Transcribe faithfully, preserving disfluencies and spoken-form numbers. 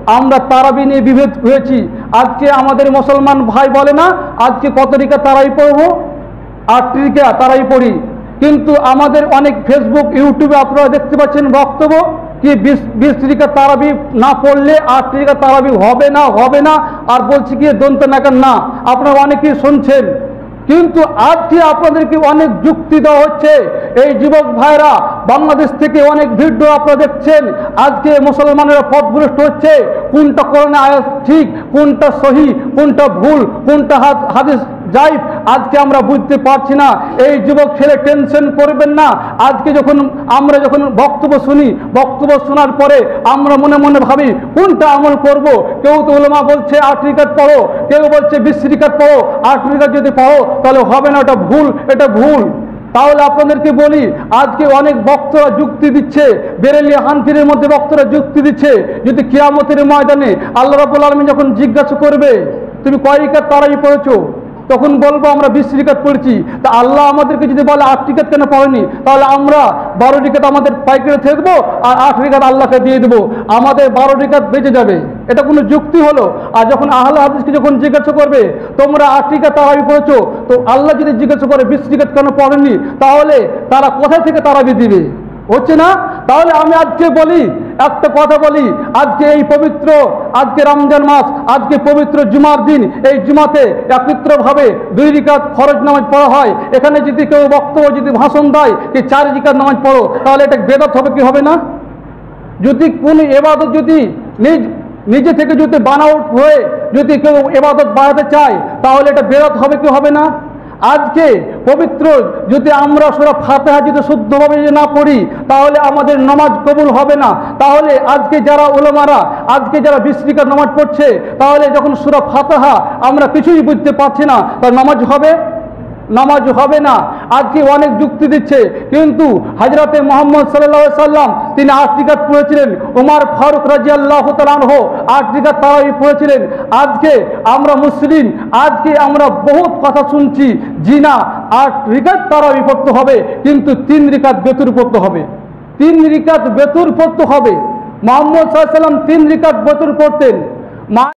আমরা তারাবি নিয়ে বিভেদ হয়েছি। আজকে আমাদের মুসলমান ভাই বলে না আজকে কত রিকা তারাই পড়বো, আট রিকা তারাই পড়ি, কিন্তু আমাদের অনেক ফেসবুক ইউটিউবে আপনারা দেখতে পাচ্ছেন বক্তব্য কি বিশ বিশ রিকা তারাবি না পড়লে আট রিকা তারাবি হবে না হবে না আর বলছি কি দন্ত নাকান না। আপনারা অনেকেই শুনছেন, কিন্তু আজকে আপনাদেরকে অনেক যুক্তি দেওয়া হচ্ছে। এই যুবক ভাইরা বাংলাদেশ থেকে অনেক ভিডিও আপনারা দেখছেন, আজকে মুসলমানেরা পথভ্রষ্ট হচ্ছে, কোনটা কোরআনে আয়াত ঠিক, কোনটা সহি, কোনটা ভুল, কোনটা হাদিস জাইফ আজকে আমরা বুঝতে পারছি না। এই যুবক ছেলে টেনশন করবেন না। আজকে যখন আমরা যখন বক্তব্য শুনি, বক্তব্য শোনার পরে আমরা মনে মনে ভাবি কোনটা আমল করব। কেউ তো উলামা বলছে আট রিকাত পড়ো, কেউ বলছে বিশ রিকাত পড়ো, আট রিকাত যদি পড়ো তাহলে হবে না, এটা ভুল, এটা ভুল। তাহলে আপনাদেরকে বলি আজকে অনেক বক্তরা যুক্তি দিচ্ছে, বেরেলি হানফির মধ্যে বক্তরা যুক্তি দিচ্ছে, যদি কিয়ামতের ময়দানে আল্লাহ রাব্বুল আলামিন যখন জিজ্ঞাসা করবে তুমি কয় রিকাত তারাবি পড়েছো, তখন বলবো আমরা বিশ রিকাত পড়েছি। তা আল্লাহ আমাদেরকে যদি বলে আট রিকাত কেন পড়েনি, তাহলে আমরা বারো রিকাত আমাদের পাইকারি থেকে দেবো আর আট রিকাত আল্লাহকে দিয়ে দেবো, আমাদের বারো রিকাত বেঁচে যাবে। এটা কোনো যুক্তি হলো? আর যখন আহলে হাদিসকে যখন জিজ্ঞাসা করবে তোমরা আট রিকাত তারাবি পড়েছো, তো আল্লাহ যদি জিজ্ঞাসা করে বিশ রিকাত কেন পড়েনি, তাহলে তারা কোথা থেকে তারাবি দিবে? হচ্ছে না? তাহলে আমি আজকে বলি, একটা কথা বলি, আজকে এই পবিত্র আজকে রমজান মাস, আজকে পবিত্র জুমার দিন, এই জুমাতে একত্রভাবে দুই রিকাত ফরজ নামাজ পড়া হয়। এখানে যদি কেউ বক্তব্য যদি ভাষণ দেয় যে চার রিকাত নামাজ পড়ো, তাহলে এটা বেদাত হবে কি হবে না? যদি কোন এবাদত যদি নিজ নিজে থেকে যদি বানাউট হয়ে যদি কেউ এবাদত বাড়াতে চায়, তাহলে এটা বেদাত হবে কি হবে না? আজকে পবিত্র যদি আমরা সূরা ফাতিহা যদি শুদ্ধভাবে না পড়ি, তাহলে আমাদের নামাজ কবুল হবে না। তাহলে আজকে যারা উলামারা আজকে যারা বিশ রিকাত নামাজ পড়ছে, তাহলে যখন সূরা ফাতিহা আমরা কিছুই বুঝতে পারছি না, তার নামাজ হবে? নামাজ হবে না। আজকে অনেক যুক্তি দিচ্ছে, কিন্তু হযরতে মুহাম্মদ সাল্লাল্লাহু আলাইহি সাল্লাম তিনি আট রিকাত পড়েছিলেন, ওমর ফারুক রাদিয়াল্লাহু তাআলা আনহু আট রিকাত তারাবি পড়েছিলেন। আজকে আমরা মুসলিম, আজকে আমরা বহুত কথা শুনছি, জি না আট রিকাত তারাবি পড়তে হবে, কিন্তু তিন রিকাত বেতুর পড়তে হবে, তিন রিকাত বেতুর পড়তে হবে। মুহাম্মদ সাল্লাল্লাহু আলাইহি সাল্লাম তিন রিকাত বেতুর পড়তেন।